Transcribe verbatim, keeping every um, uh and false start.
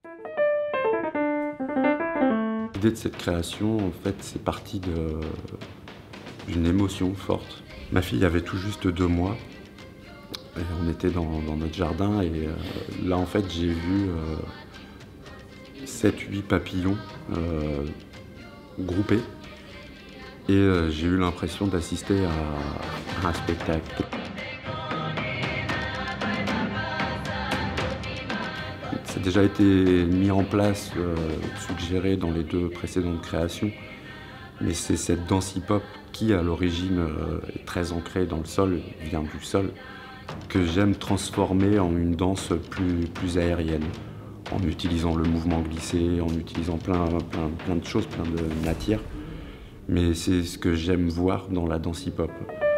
L'idée de cette création, en fait, c'est parti d'une émotion forte. Ma fille avait tout juste deux mois. Et on était dans, dans notre jardin et euh, là, en fait, j'ai vu euh, sept huit papillons euh, groupés. Et euh, j'ai eu l'impression d'assister à, à un spectacle. Ça a déjà été mis en place, euh, suggéré dans les deux précédentes créations. Mais c'est cette danse hip-hop qui, à l'origine, euh, est très ancrée dans le sol, vient du sol, que j'aime transformer en une danse plus, plus aérienne, en utilisant le mouvement glissé, en utilisant plein, plein, plein de choses, plein de matières. Mais c'est ce que j'aime voir dans la danse hip-hop.